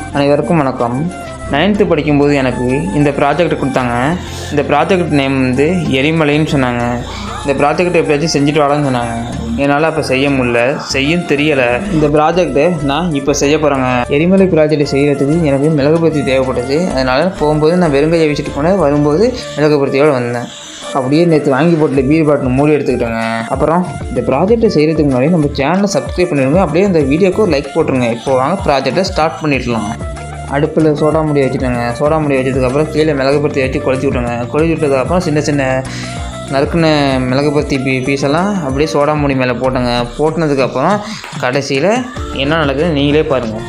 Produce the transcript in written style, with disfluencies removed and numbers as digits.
அனைவருக்கும் வணக்கம். 9th படிக்கும்போது எனக்கு இந்த ப்ராஜெக்ட் கொடுத்தாங்க. இந்த ப்ராஜெக்ட் நேம் வந்து எரிமலைன்னு சொன்னாங்க. இந்த ப்ராஜெக்ட் எப்படியாச்சும் செஞ்சுட்டு வாடான்னு சொன்னாங்க. என்னால் அப்போ செய்ய முடியல, செய்யும் தெரியலை. இந்த ப்ராஜெக்ட்டு நான் இப்போ செய்ய போகிறேங்க. எரிமலை ப்ராஜெக்ட் செய்கிறதுக்கு எனக்கு மிளகுபருத்தி தேவைப்பட்டது. அதனால் போகும்போது நான் வெறுங்கையை வச்சுட்டு போனேன், வரும்போது மிளகுபருத்தியோடு வந்தேன். அப்படியே நேற்று வாங்கி போட்டு பீர் பாட்டில் மூடி எடுத்துக்கிட்டோங்க. அப்புறம் இந்த ப்ராஜெக்டை செய்கிறதுக்கு முன்னாடி நம்ம சேனலை சப்ஸ்கிரைப் பண்ணிடுங்க. அப்படியே இந்த வீடியோக்கு ஒரு லைக் போட்டுருங்க. இப்போ வாங்க ப்ராஜெக்டை ஸ்டார்ட் பண்ணிடலாம். அடுப்பில் சோடா மூடி வச்சுட்டேங்க. சோடா மூடி வச்சதுக்கப்புறம் கீழே மிளகுபருத்தி வச்சு கொளுத்தி விட்டுருங்க. கொளுத்தி விட்டதுக்கப்புறம் சின்ன சின்ன நறுக்குன மிளகுபருத்தி பீஸெல்லாம் அப்படியே சோடா மூடி மேலே போட்டேங்க. போட்டினதுக்கப்புறம் கடைசியில் என்ன நடக்குதுன்னு நீங்களே பாருங்கள்.